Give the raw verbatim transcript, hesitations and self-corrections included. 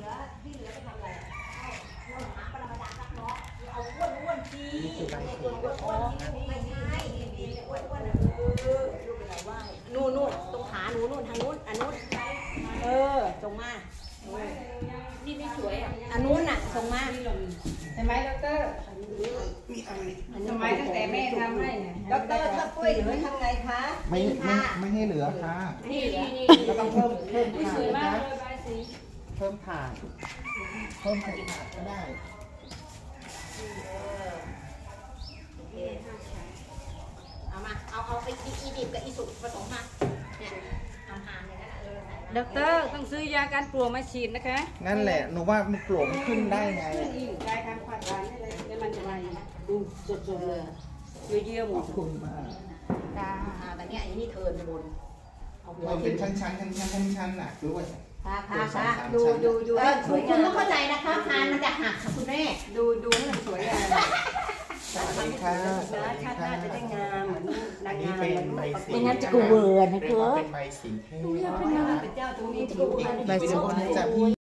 อที่เหลือไปทำอะไรเราหาปรมาจารย์นักเนาะเอาอ้วนอ้วนทีอ้วนอ้วนทีไม่ใช่อ้วนอ้วนเออนู่นนู่นตรงขาหนูนู่นทางนู้นอันนู้นเออตรงมานี่ไม่สวยอ่ะอันนู้นน่ะตรงมาใช่ไหมดรทำไมตั้งแต่แม่ทำให้เนี่ยดรถ้าปุ้ยเหลือทำไงคะไม่ไม่ไม่ให้เหลือค่ะนี่นี่เราต้องเพิ่มเพิ่มถ่านนะเพิ่มถ่านเพิ่มถ่านก็ได้เอามาเอาเอาไปอีดิบกับอีสุกผสมมาเนี่ยทำหามเลยนะเออดรต้องซื้อยาการปลวกมาฉีดนะคะนั่นแหละหนูว่ามันปลวกมันขึ้นได้ไงยายทำขวดหวานนี่เลยแล้วมันจะมาดูสดๆเลยเยี่ยมๆหมดคุณมากตาแต่เนี้ยอันนี้เทินบนมันเป็นชั้นชั้นชั้นชั้นชั้นชั้นน่ะรู้ว่าค่ะค่ะค่ะดูดูดูคุณคุณต้องเข้าใจนะคะพานมันจะหักค่ะคุณแม่ดูดูให้มันสวยอ่ะสวัสดีค่ะชาติหน้าจะได้งามเหมือนนางงามเป็นใบสีไม่งั้นจะกูเวิร์นนะเธอเป็นใบสีเทพเป็นนางเป็นเจ้าตรงนี้จะกูเวิร์นใบสีจากพี่